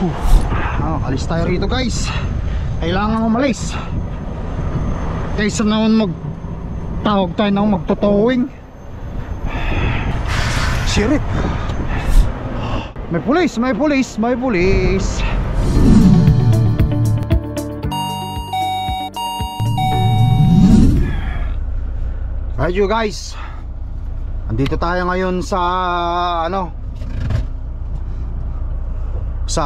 Alis tayo rito guys. Kailangan umalis kaysa naman magtawag tayo ng magtotowing. Sirit. May pulis, may pulis, may pulis. Right you guys, andito tayo ngayon sa sa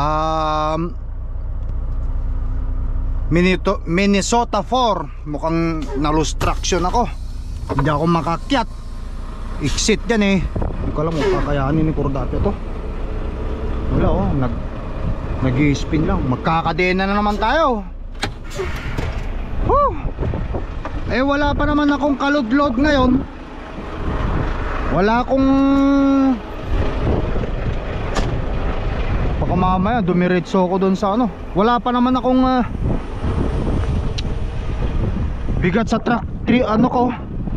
Minnesota 4. Mukhang nalustraction ako, hindi ako makakyat. Exit yan eh. Hindi ko alam kung kakayanin ni Cordapio to. Wala oh, nag-i-spin lang. Magkakadena na naman tayo. Whew. Eh wala pa naman akong kalod-load ngayon. Wala akong, baka mamaya dumiretso ko dun sa wala pa naman akong bigat sa truck ko.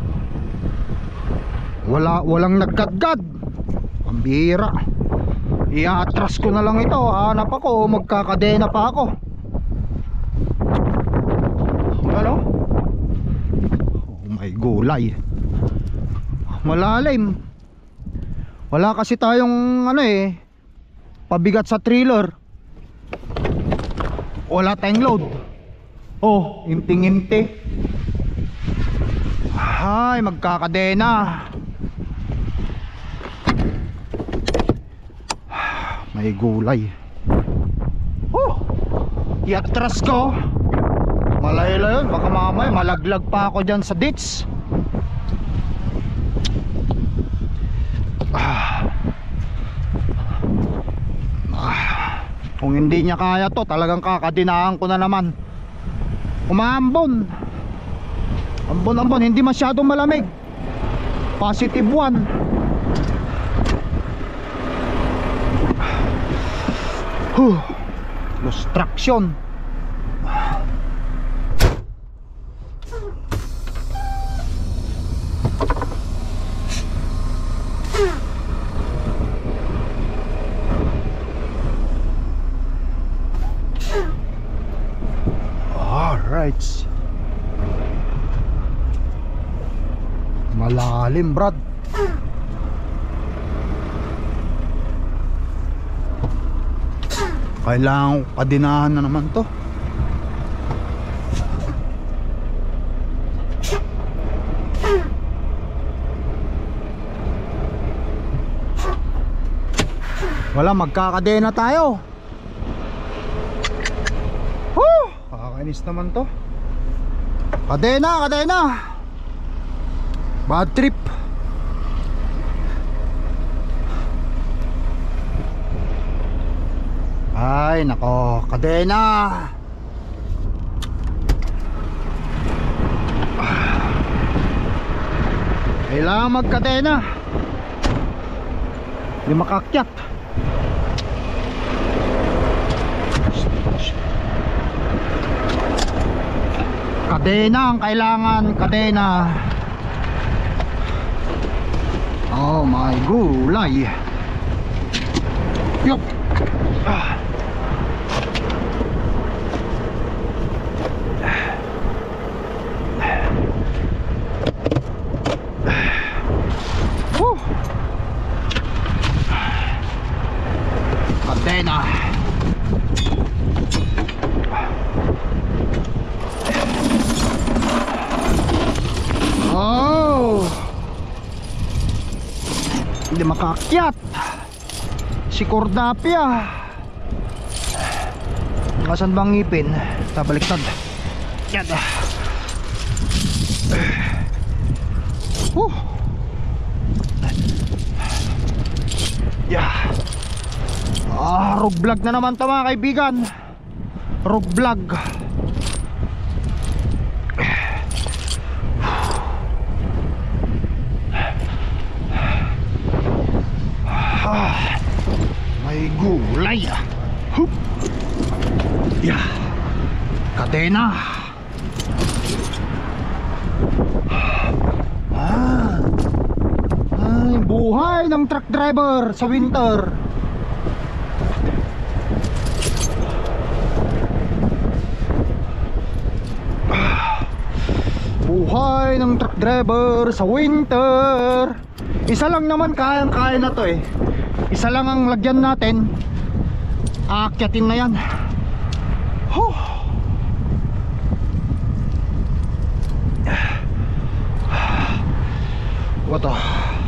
Walang nagkadkad. Ang bihira. I-atras ko na lang ito. Hanap ako, magkakadena pa ako. Ano? Oh my gulay. Malalim. Wala kasi tayong pabigat sa trailer. Wala tayong load. Oh, inting-inti. Ay, magkakadena. May gulay. Oh, iatras ko. Malayo yun, baka mamaya malaglag pa ako dyan sa ditch. Kung hindi niya kaya to, talagang kakadinaan ko na naman. Umaambon. Ambon, hindi masyadong malamig. +1. Lustraction. Alright. Malalim, brad. Kailangan kadinahan na naman to. Wala, magkakadena tayo. Kakainis naman to. Kadena. Bad trip. Ay nako, kadena. Kailangan magkadena. Hindi makakyat. Kadena ang kailangan, kadena. Oh my gulay. Yup. Kadena. Oh, hindi makakyat si Cordapia. Kasan bang ngipin? Tabaliktad. Yan. Yeah. Rog vlog na naman to mga kaibigan. Rog vlog. May gulay. Hup. Yeah. Kadena. Ay, buhay ng truck driver sa winter. Buhay ng truck driver sa winter. Isa lang naman kayang-kaya na to eh. Isa lang ang lagyan natin. Aakyatin na yan. Huh. What the?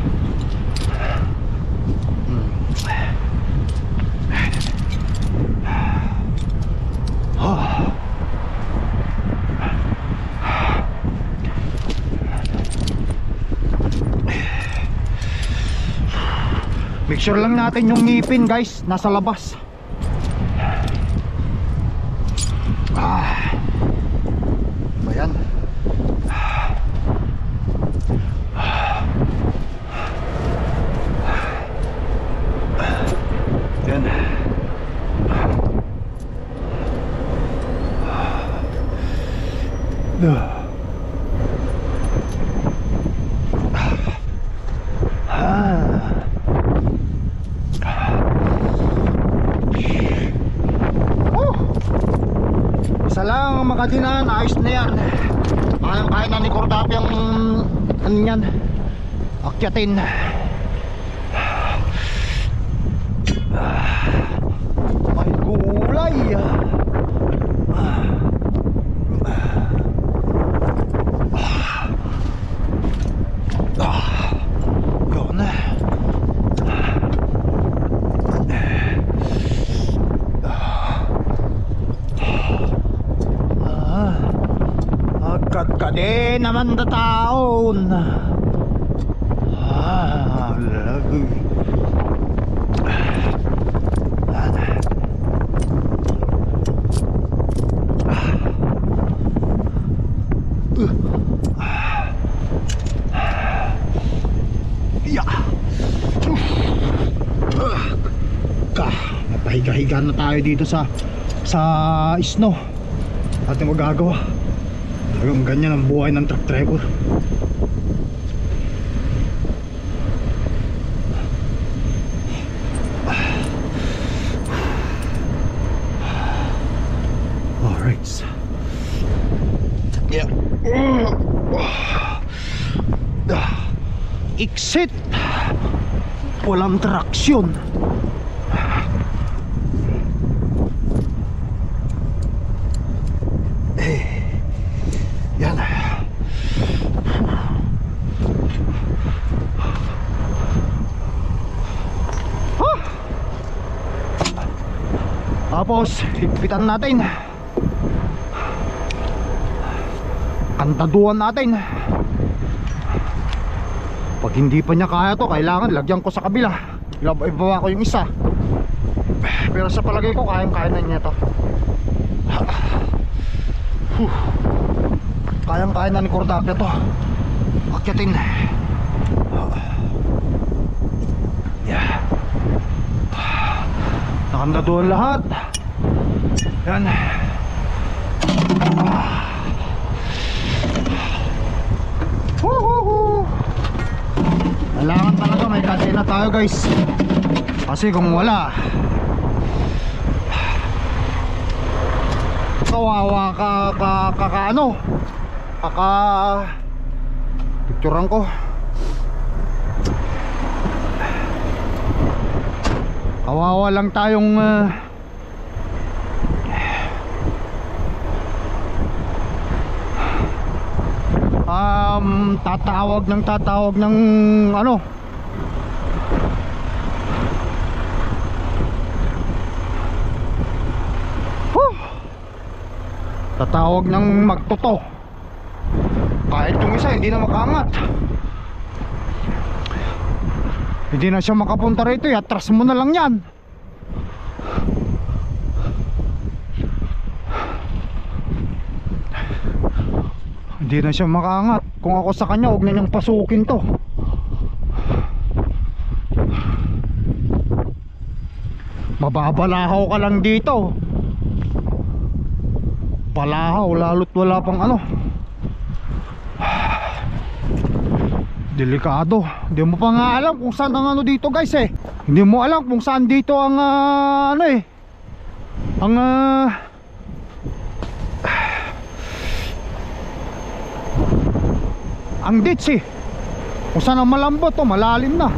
Make sure lang natin yung ngipin guys nasa labas. Bayan. Yan. Isa lang makadinan, ayos na yan. Kaya na ni Cordap yung ano yan, akyatin. May gulay. Yun na. Agad-gadi naman na taon. Lagoy. Napahiga-higa na tayo dito sa snow. Ating magagawa. Talagang ganyan ang buhay ng truck driver. Alright. Yeah. Exit. Walang traksyon. Yan. Tapos higpitan natin, kantaduan natin. Pag hindi pa niya kaya to, kailangan lagyan ko sa kabila. Ibaba ko yung isa. Pero sa palagay ko kayang-kaya na niya to. Kayang-kaya na ni Cordapia to. Akyatin. Yeah. Nakanda doon lahat. Yan. Kailangan talaga may kadena tayo guys. Kasi kung wala, kawawa picturean ko. Kawawa lang tayong tatawag ng ano, tatawag ng magtoto. Kahit yung isa hindi na makaangat, hindi na siya makapunta rito. Atras mo na lang yan. Hindi na siya makaangat. Kung ako sa kanya, huwag na niyang pasukin to. Mababalahaw ka lang dito. Balahaw, lalo't wala pang ano. Delikado. Hindi mo pa nga alam kung saan ang ano dito guys eh. Hindi mo alam kung saan dito ang ano eh, ang ang ditch eh. Kung saan ang malambot to, malalim na.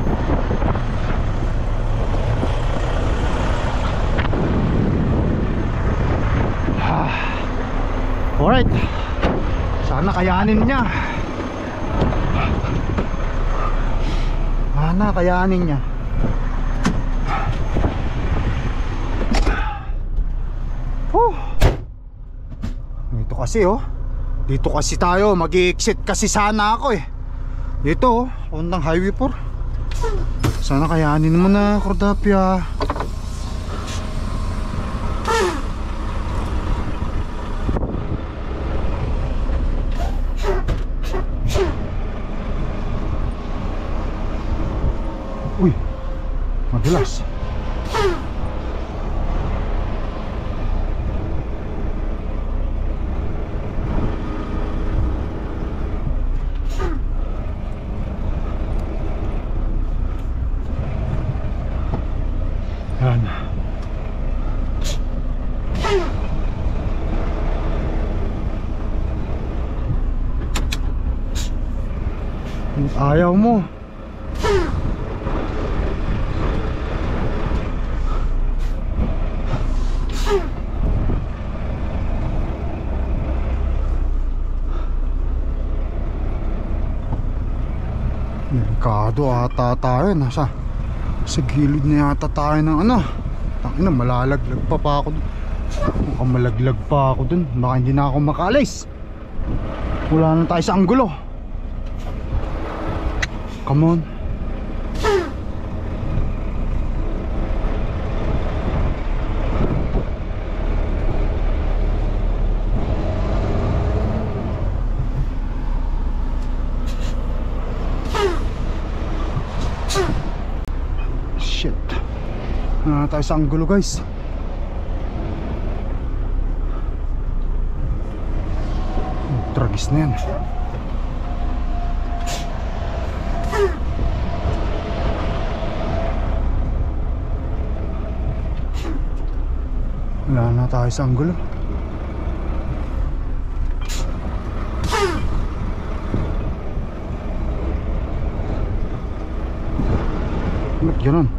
Alright, sana kayanin niya. Sana kayanin niya. Ito kasi oh, dito kasi tayo mag-i-exit kasi sana ako eh. Dito oh, Hondang Highway 4. Sana kayanin mo na, Cordapia. Uy, madulas. Yan. Ayaw mo. Delikado ata tayo. Sa gilid na yata tayo ng ano. Tangina, malalaglag pa ako dun. Mukhang malaglag pa ako dun. Baka hindi na ako makaalis. Wala na tayo sa anggulo. Come on. Shit. Tayo sa anggulo guys. Tragis na yan. Wala na tayo sa anggulo. Ba't ganun?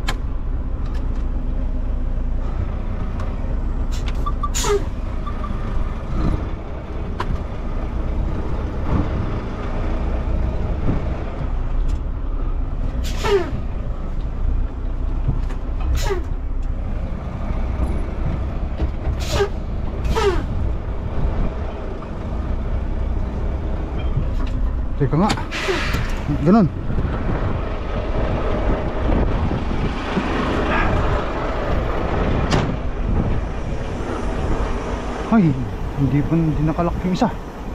Teka nga. Ganun. Ay, hindi nakalak yung isa.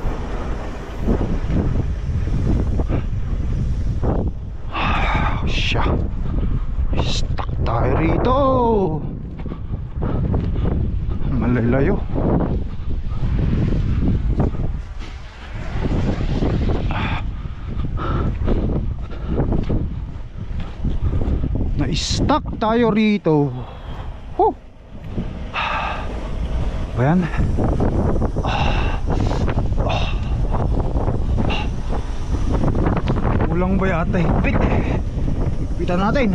Siya. Stuck tayo rito. Malalayo. Na-stuck tayo rito. Ayan. Kulang ba yata higpit? Higpitan natin.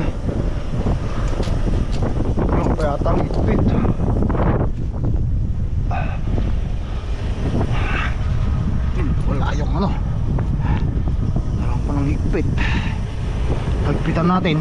Kulang ba yata ang higpit? Wala yung ano. Walang pa ng higpit. Higpitan natin.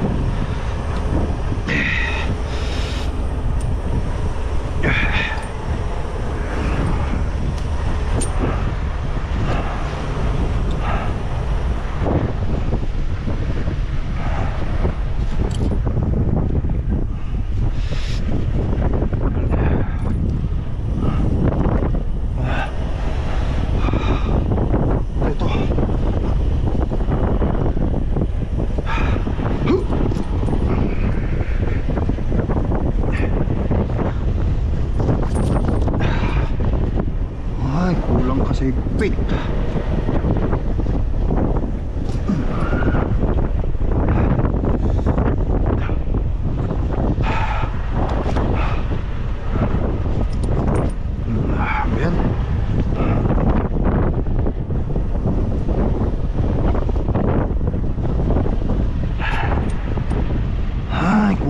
Higpit. Ayan.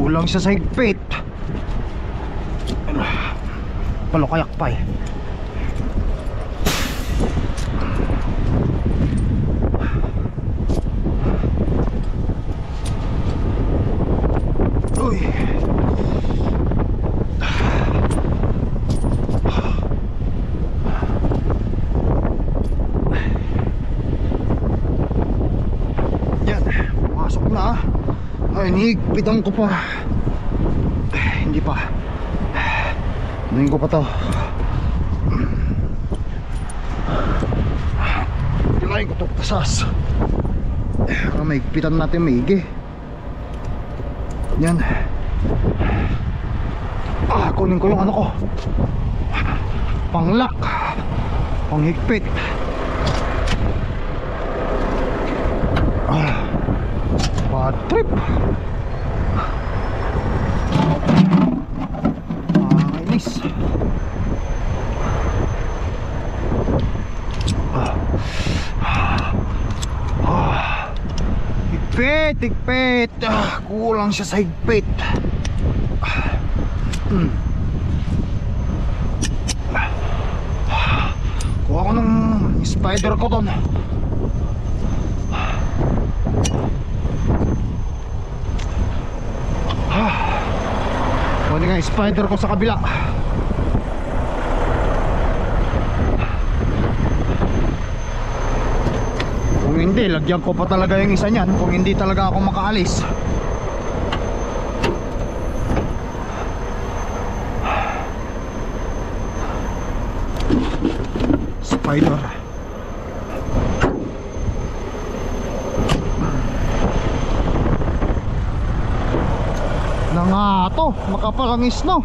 Kulang siya sa higpit. Palukayak pa eh. Uy. Yan, masok na. Ay, nihigpitan ko pa. Hindi pa. Tingin ko pa to. Kailangan ko to pasas. Mahigpitan natin maigi. Yan. Kunin ko yung ano ko, panglock, panghigpit. Bad trip. Inis. Higpit. Kulang siya sa higpit. Kuha ko ng spider ko doon. Kuha nga spider ko sa kabila. Kung hindi, lagyan ko pa talaga yung isa niyan. Kung hindi talaga ako makaalis. Spider. Nangato, makapalangis no.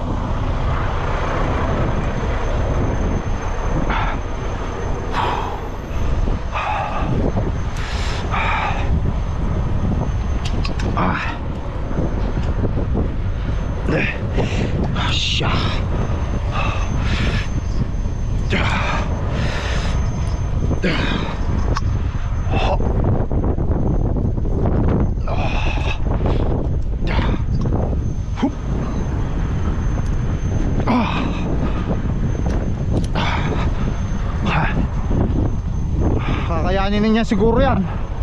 Asya. Kakayanin niya siguro yan.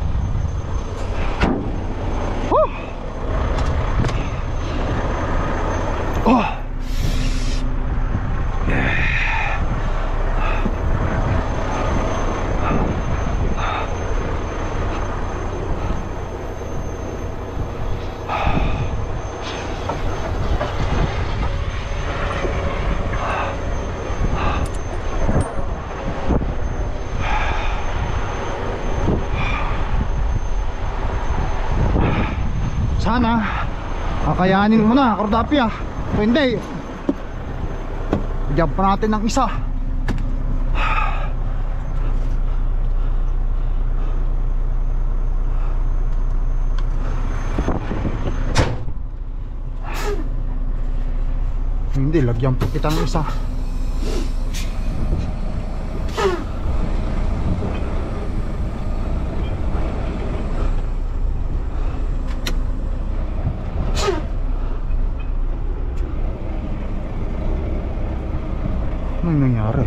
Sana kakayanin mo na, Cordapia. Kung hindi, jump pa natin ng isa. Hindi, lagyan pa kita ng isa. Anong nangyari?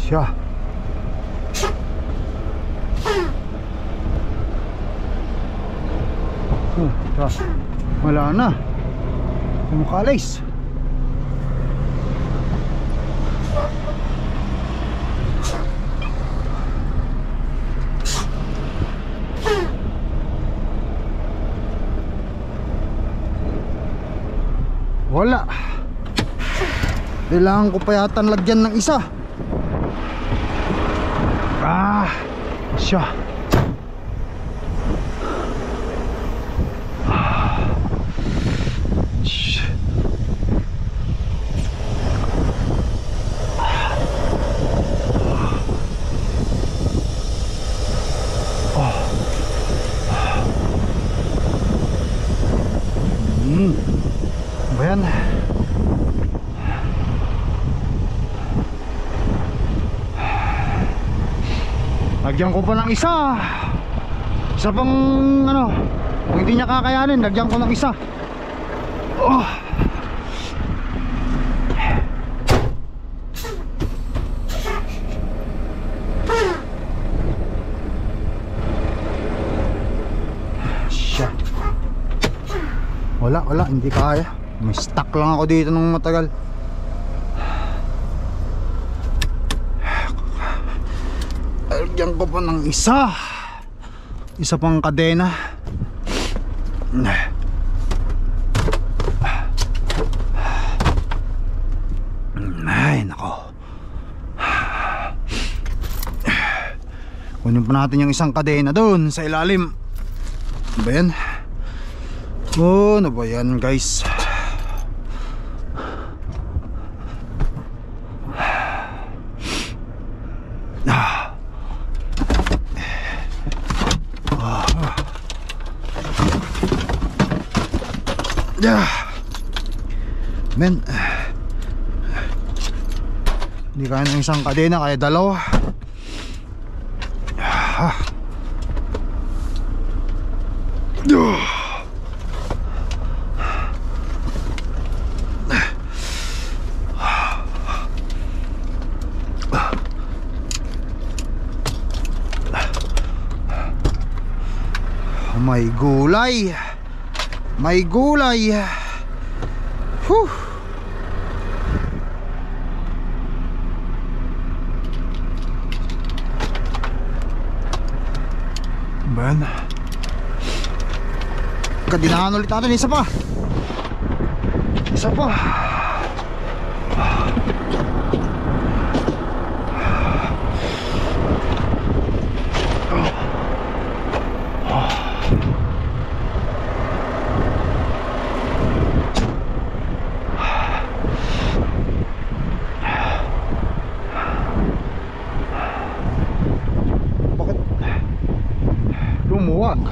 Siya. Siya. Wala na. Yung kalis. Wala. Kailangan ko pa yata lagyan ng isa. Siya. Bayan. Lagyan ko pa ng isa. Isa pang ano, kung hindi niya kakayanin, lagyan ko ng isa. Siya. Wala, hindi kaya. May stuck lang ako dito nung matagal. Lagyan ko pa ng isa. Isa pang kadena. Ay, nako. Kunin pa natin yung isang kadena doon sa ilalim. Ano ba yan? Ano ba yan, guys? Men, hindi kaya ng isang kadena, kaya dalawa. May gulay. May gulay. Ben, kadinahan ulit natin. Isa pa. Isa pa. Lumuwag.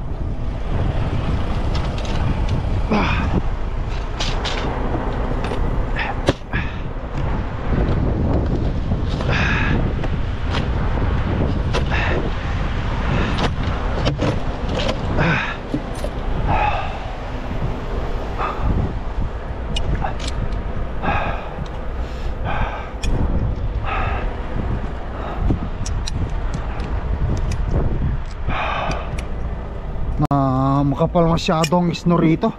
Makapal masyadong snow rito.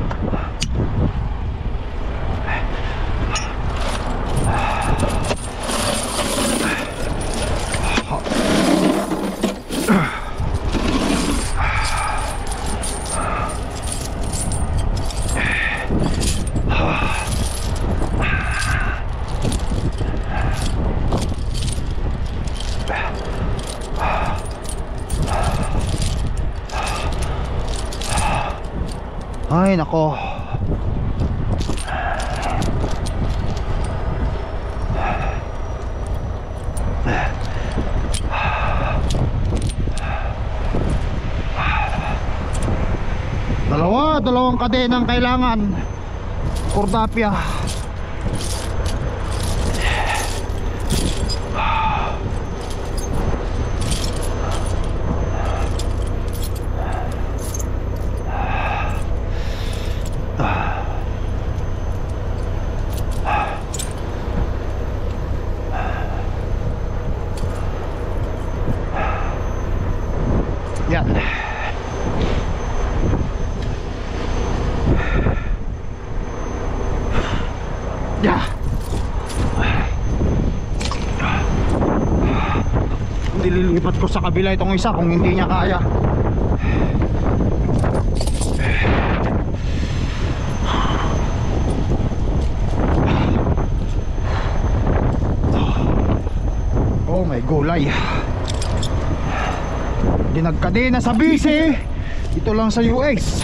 Ay nako. Dalawang kadenang kailangan. Cordapia. ililipat ko sa kabila itong isa kung hindi niya kaya. Oh my gulay. Dinagkadena sa bisi. Ito lang sa US.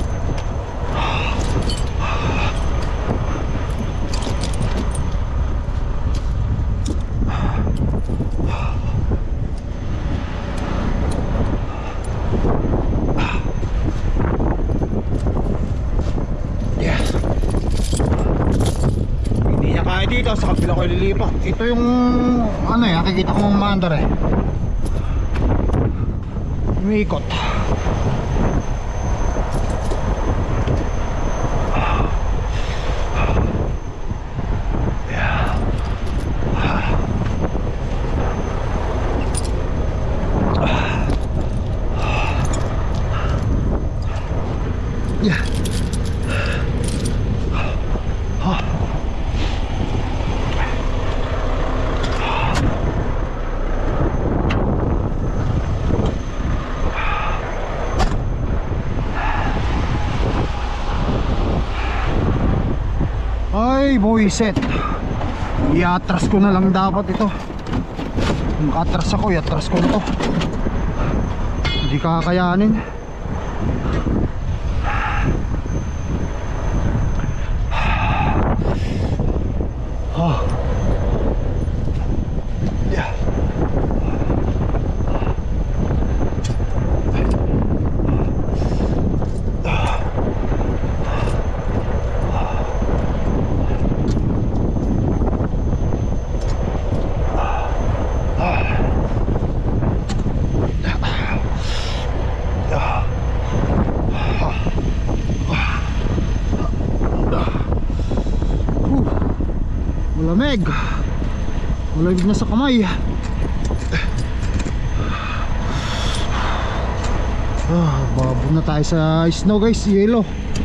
Dito sa kapila ko ililipat. Ito yung ano eh, nakikita ko mga mandar eh, umiikot. Yeah. Ay boyset, iatras ko na lang dapat ito. Kung atras ako, iatras ko na to. Hindi kakayanin. Malamig. Malamig na sa kamay. Babo na tayo sa snow guys, yellow.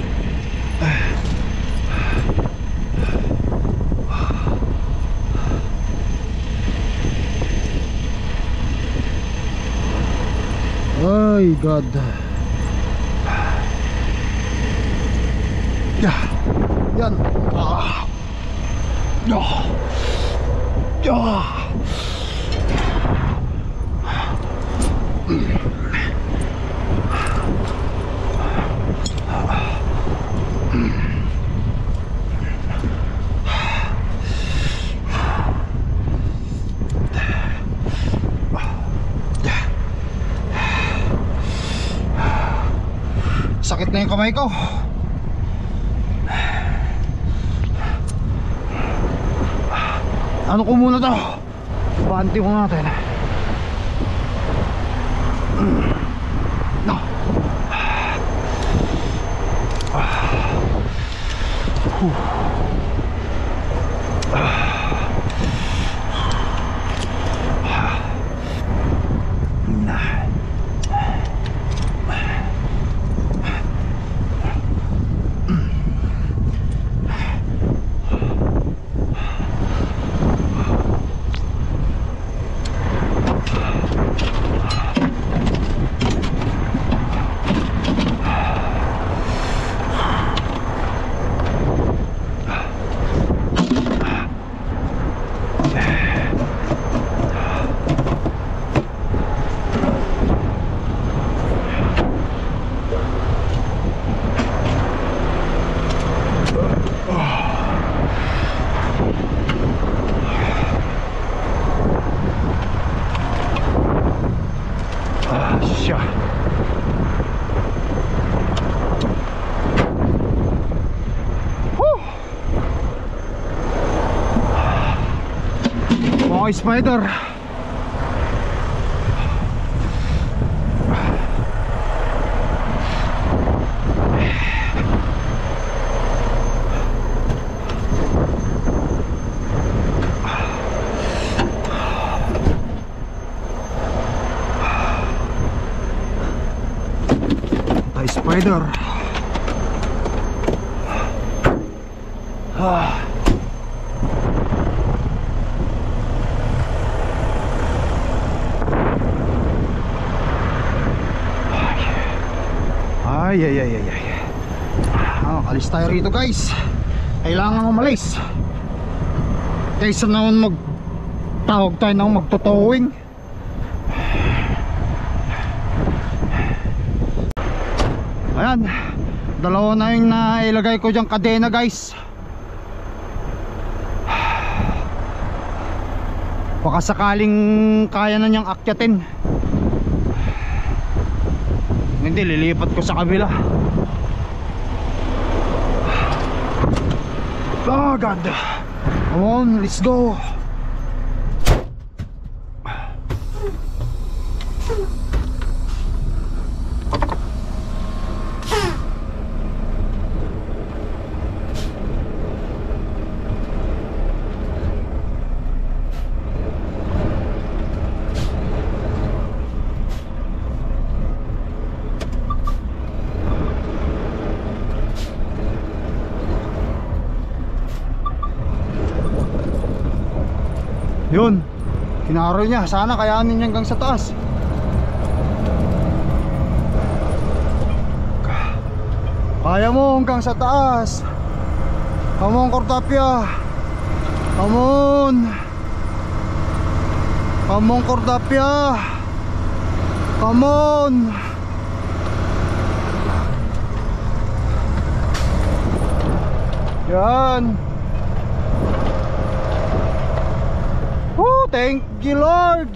Ay God. Yan. Sakit na yung kamay ko. Ano ko muna to? Panty ko natin. No. Okay, spider. Ay, spider. Ay ay ay ay ay. Alis tayo rito guys. Kailangan umalis kaysa naman magtawag tayo ng magtotowing. Ayan, dalawa na yung nailagay ko dyan kadena guys. Baka sakaling kaya na niyang akyatin. Hindi, lilipat ko sa kabila. Oh God, come on, let's go. Yun, kinaro niya, sana kayanin niya hanggang sa taas. Kaya mo hanggang sa taas. Come on Cordapia. Come on. Come on Cordapia. Come on. Yan. Oh, thank you Lord.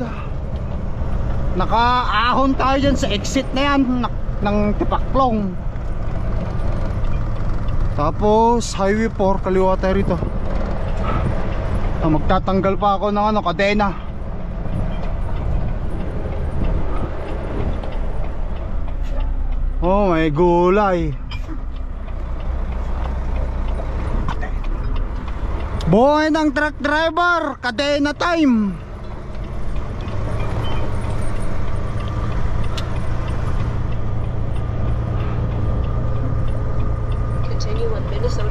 Nakaahon tayo dyan sa exit na yan ng Tipaklong. Tapos highway 4, kaliwa tayo rito. Magtatanggal pa ako ng kadena. Oh, may gulay. Buhay ng truck driver, kadena time. Continue on Minnesota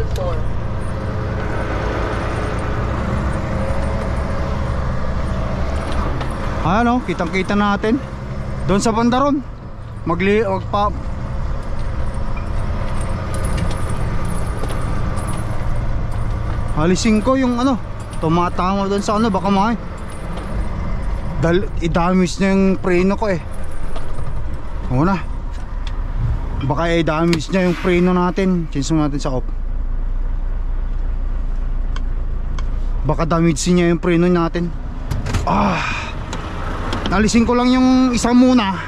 4. Ano, kitang-kita natin doon sa bandaron. Alisin ko yung tumatama doon sa baka i-damage na yung preno ko eh. Oo na. Baka i-damage niya yung preno natin. Change mo natin sa off. Baka damage niya yung preno natin. Alisin ko lang yung isa muna.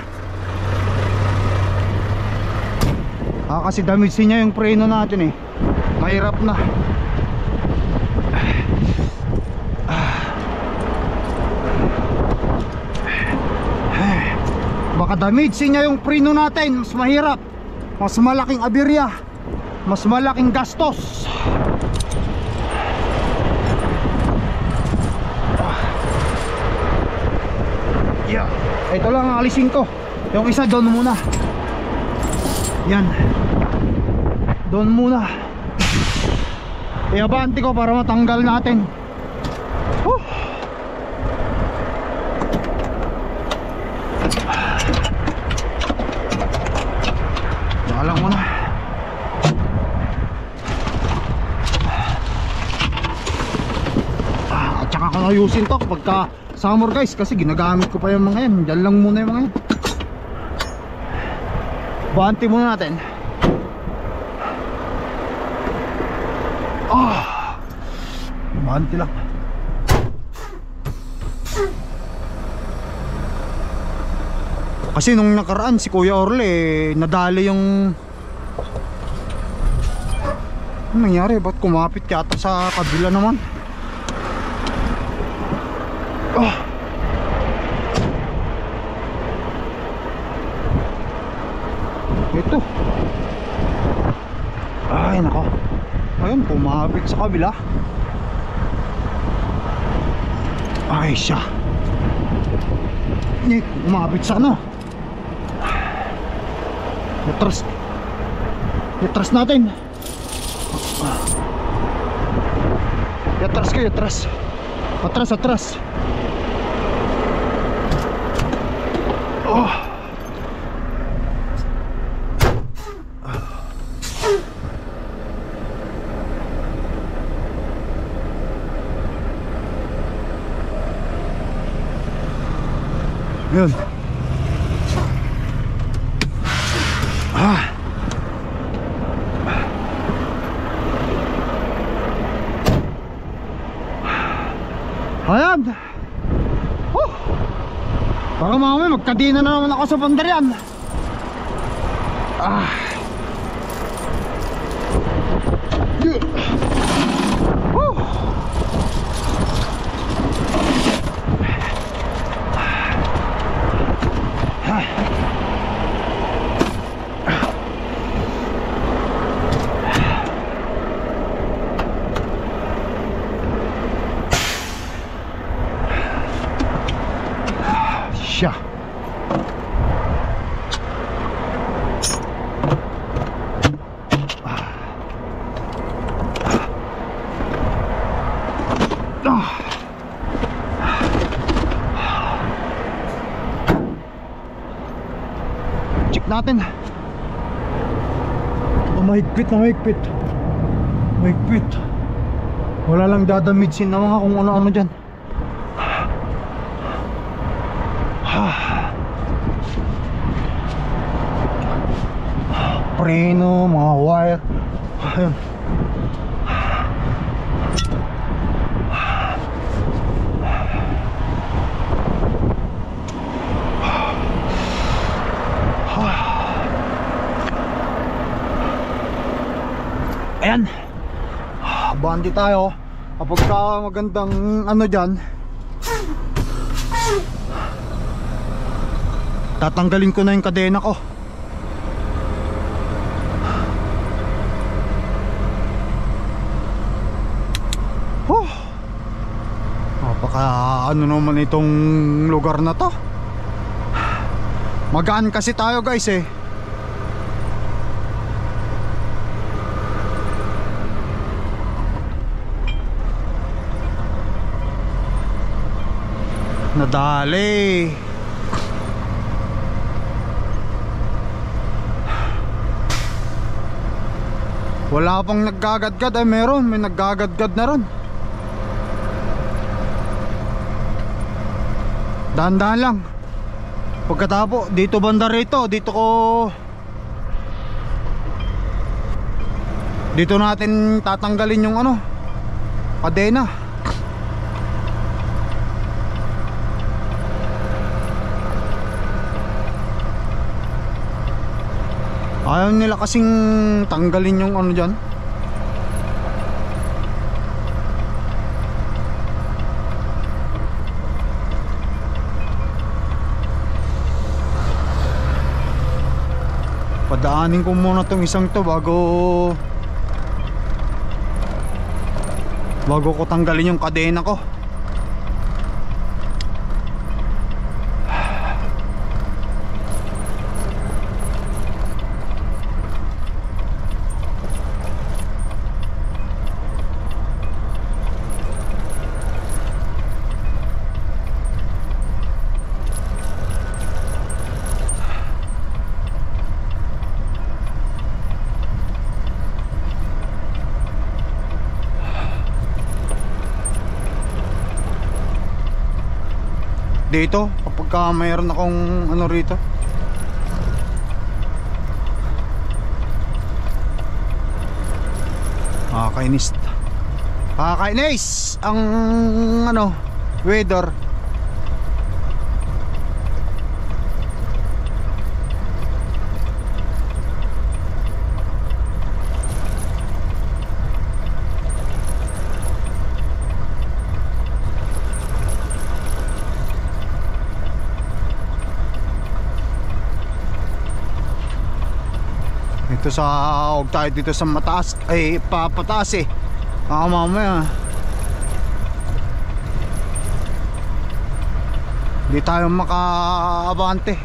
Kasi damage niya yung preno natin eh. Mahirap na. Baka damage niya yung preno natin. Mas mahirap. Mas malaking aberya. Mas malaking gastos. Yeah. Ito lang ang alisin ko. Yung isa doon muna. Yan. Doon muna. Iabanti ko para matanggal natin. Alam mo na. At saka ko ayusin to pagka summer guys, kasi ginagamit ko pa yung mga yan. Diyan lang muna yung mga yan. Banti muna natin. Banti lang. Kasi nung nakaraan si Kuya Orle nadali yung ano nangyari? Ba't kumapit yata sa kabila naman? Ito. Ay nako. Ayun, kumapit sa kabila. Ay siya. Kumapit sa Yatras natin. Yatras ko, yatras. Atras. Yun. Ah. Ayan. Baka mamaya magkadina na naman ako sa bandaryan. Ah. Siya. Check natin. Oh, mahigpit na mahigpit. Mahigpit. Wala lang dadamidsin na mga kung ano-ano dyan. Preno, mga wire. Ayun. Ayan. Bandi tayo. Kapag ka magandang ano dyan, tatanggalin ko na yung kadena ko. Napaka ano naman itong lugar na to. Magaan kasi tayo guys eh. Nadali. Wala pang naggagadgad ay meron, may naggagadgad na ron. Dahan-dahan lang. Pagkatapos dito banda rito, dito natin tatanggalin yung ano, kadena. Ayaw nila kasing tanggalin yung ano dyan. Padaanin ko muna tong isang to bago ko tanggalin yung kadena ko. Dito kapag mayroon akong ano rito, kakainis ang ano weather. Dito sa huwag tayo dito sa mataas ay papataas eh. Mamaya di tayo makaabante.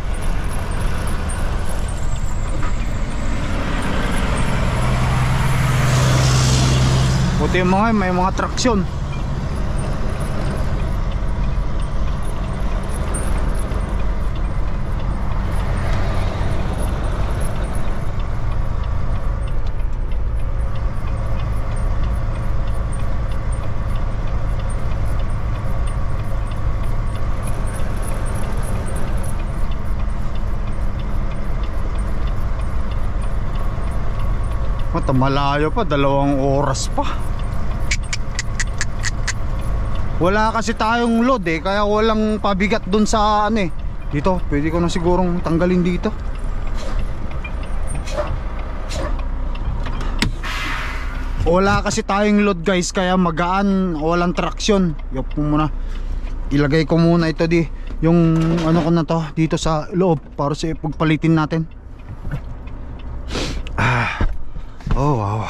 Buti may mga traksyon. Malayo pa, 2 oras pa. Wala kasi tayong load eh, kaya walang pabigat dun sa ano eh. Dito, pwede ko na sigurong tanggalin dito. Wala kasi tayong load guys, kaya magaan, walang traction. Yup ko muna. Ilagay ko muna ito yung ano ko na to dito sa loob para sa pagpalitin natin. Oh wow.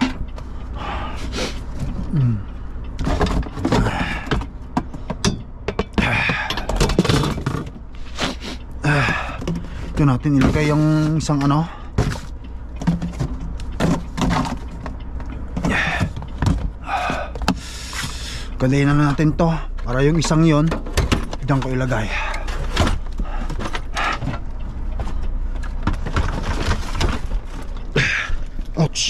Ito natin ilagay yung isang ano. Galayin na natin to para yung isang yon diyan ko ilagay. Ouch.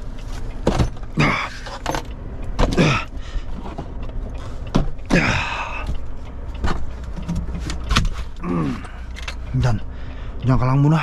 Diyan ka lang muna.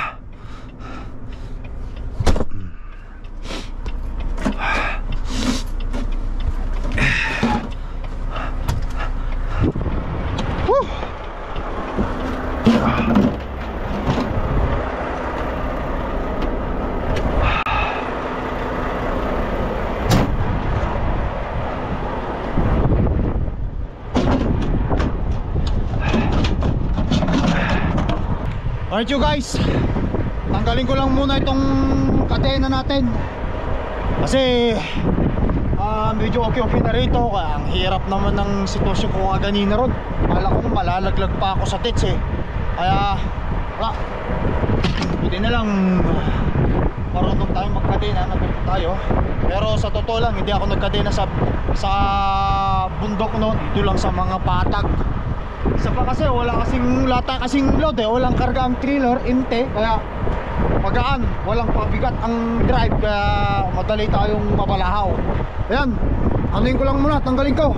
Alright you guys, tanggalin ko lang muna itong kadena natin kasi medyo okay na rito. Ang hirap naman ng sitwasyon ko kaganina ron. Akala ko malalaglag pa ako sa tits eh. Kaya hindi na lang marunong tayo magkadena, natuto tayo. Pero sa totoo lang, hindi ako nagkadena sa bundok no, dito lang sa mga patag. Isa pa kasi wala kasing load eh, walang karga ang trailer, inte, kaya magaan, walang pabigat ang drive, kaya madali tayong mabalahaw. Ayan, anuin ko lang muna, tanggalin ko.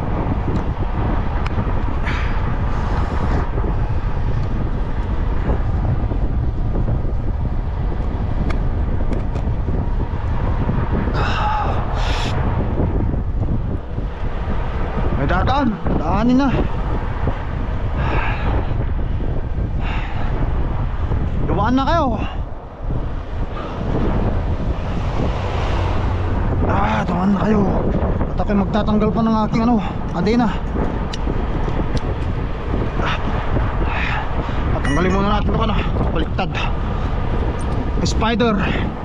May daanin na. Dumaan na kayo. Dumaan na kayo. At ako'y magtatanggal pa ng aking kadena. At tanggalin muna natin ito baliktad. Spider.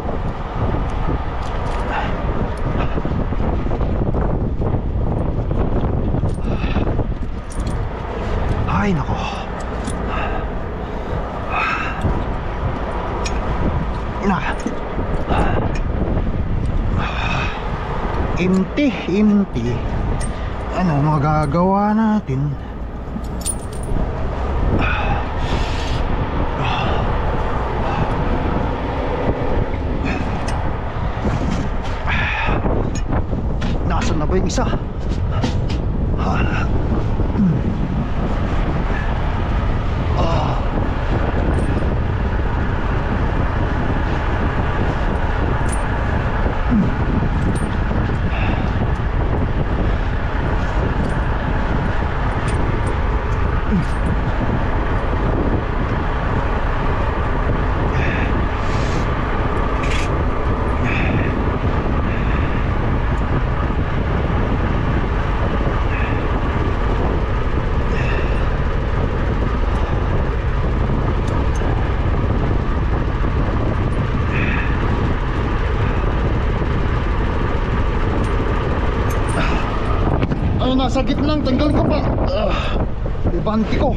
Ay nako. Empty. Ano magagawa natin? Nasaan na ba yung isa? Nasa gitnang, tanggal ko pa. Ibanti ko.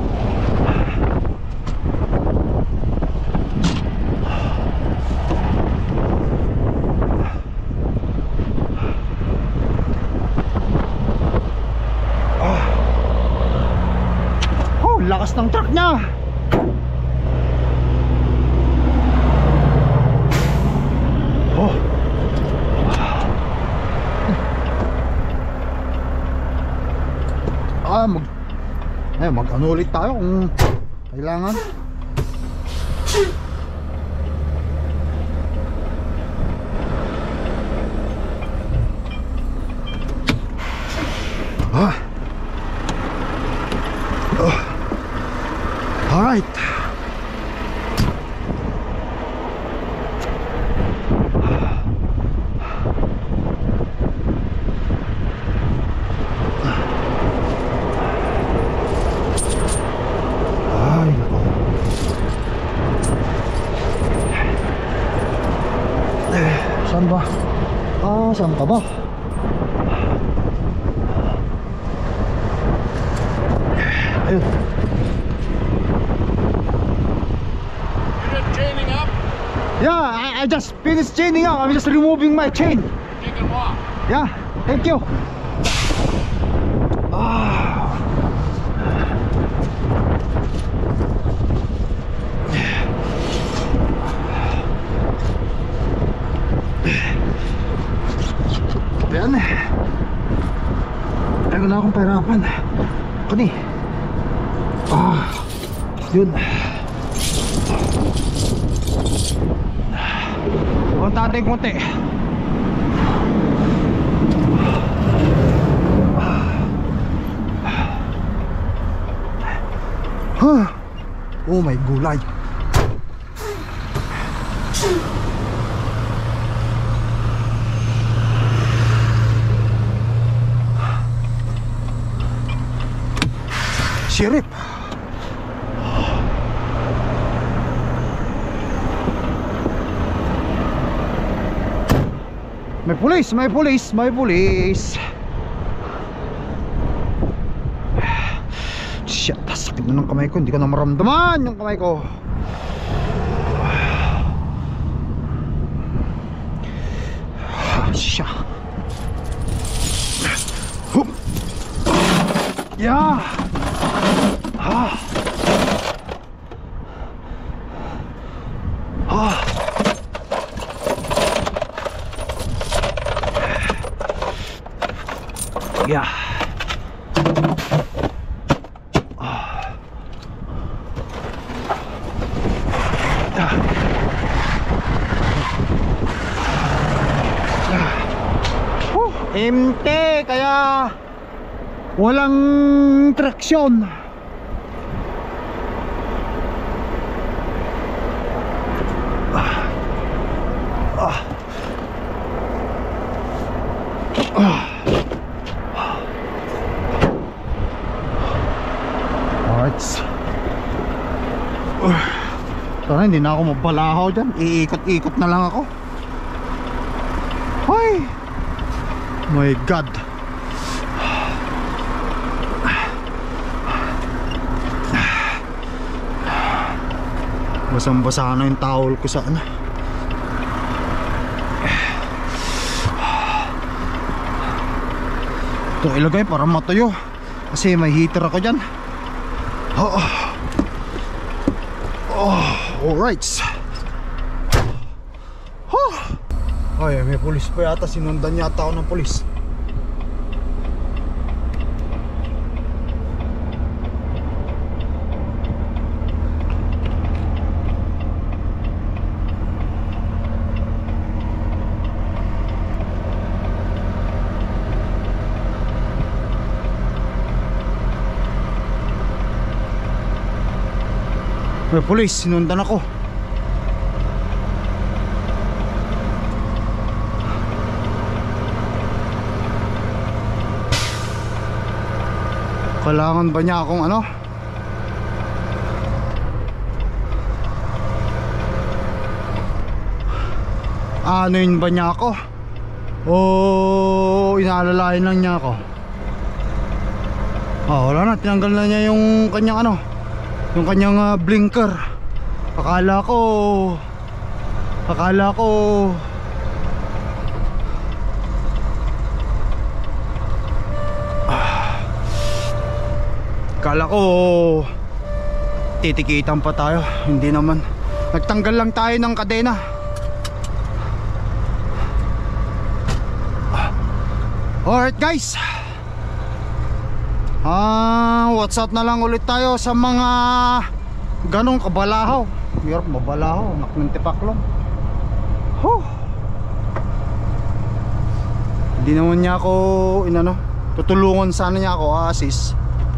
Lakas ng truck niya. Mag-ano ulit tayo kung kailangan. Ah. Alright. Ay, nako. Saan ba? Saan ka ba? Ayun. You're just chaining up? Yeah, I just finished chaining up. I'm just removing my chain. You can walk. Yeah, thank you. Ah. Ayan. Tayo na akong pahirapan. Kani. Yun. Punta natin konti. Oh my gulay. Sirip. May pulis, may pulis, may pulis. Shit, sakit na ng kamay ko. Hindi ko na maramdaman yung kamay ko. Shit. Hup. Yeah. Yeah. Empty, kaya walang traksyon. Alright. Sana hindi na ako mabalahaw dyan. Iikot-ikot na lang ako. Hoy! My God. Basang-basa na yung towel ko sa ano. Ito ilagay para matuyo. Kasi may heater ako dyan. Alright. Ay, may pulis pa yata. Sinundan yata ako ng pulis. May pulis, sinundan ako. Kailangan ba niya akong ano? Ano yun ba niya ako? O inaalalayan lang niya ako? Wala na, tinanggal na niya yung kanyang ano, yung kanyang blinker. Akala ko akala ko titikitan pa tayo. Hindi naman, nagtanggal lang tayo ng kadena. Alright guys, what's up na lang ulit tayo sa mga ganong kabalahaw. Mayroon mabalahaw, anak ng tipaklong. Hindi naman niya ako inano, tutulungan sana niya ako, assist.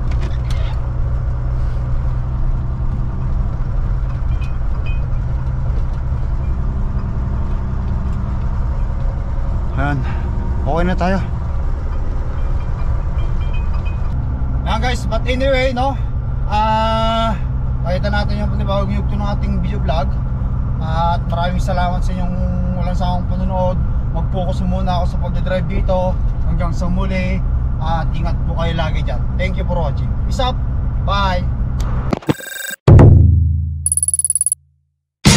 Ayan, okay na tayo. Ayan guys, but anyway, no, pakita natin yung panibawag yugto ng ating video vlog. At maraming salamat sa inyong walang sawang panonood. Mag-focus muna ako sa pagdadrive dito. Hanggang sa muli. At ingat po kayo lagi dyan. Thank you for watching. Peace up. Bye.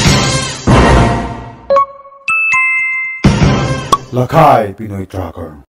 Lakay Pinoy Tracker.